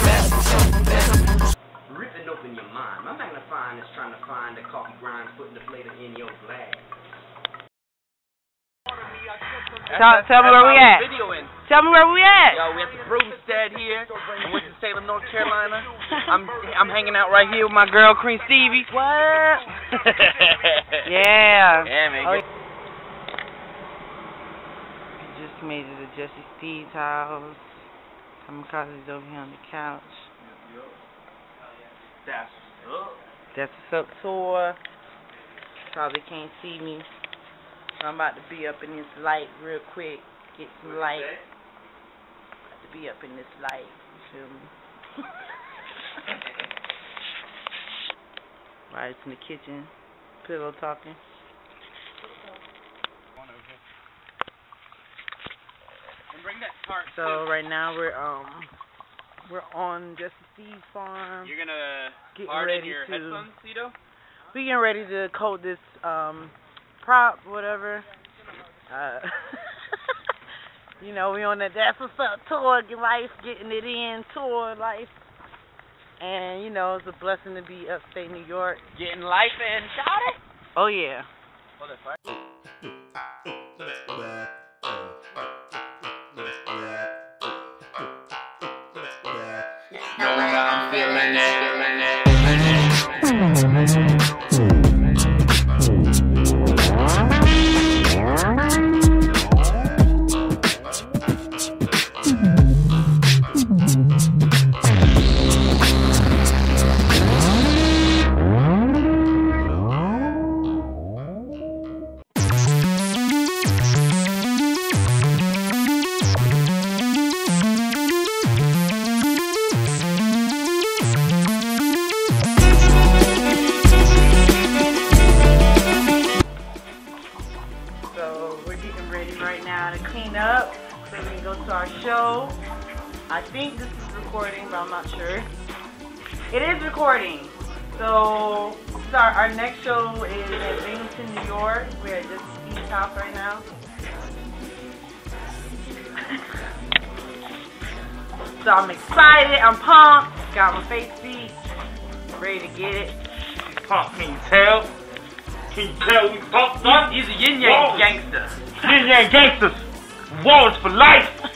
Ripping open your mind. My magnifying is trying to find the coffee grinds, putting the flavor in your glass. Tell me where we at. Tell me where we at. Yo, we at the Broomstead here in Winston-Salem, North Carolina. I'm hanging out right here with my girl, Queen Stevie. What? Yeah. Yeah, man. Oh, just made it to Jesse Steve's house. Kamikaze's over here on the couch. That's up. That's what's up tour. Probably can't see me. So I'm about to be up in this light real quick. Get some light. About to be up in this light. You feel me? Right, in the kitchen. Pillow talking. So right now we're on Jesse Steve's farm. You're gonna getting hard ready in your to headphones, Cito? we getting ready to coat this prop, whatever. You know, we on that That's What's Up tour, life, getting it in, tour life. And you know, it's a blessing to be upstate New York. Getting life in, shot it? Oh yeah. Hold it, fire. Know how I'm feeling it. Right now to clean up so we can go to our show. I think this is recording, but I'm not sure. It is recording. So our next show is at Binghamton, New York. We're at Jesse Steve's house right now. So I'm excited, I'm pumped, got my face beat, ready to get it. Pump, can you tell? Can you tell we pumped up? He's a yin-yang gangster. Yin Yang gangsters. Wars for life.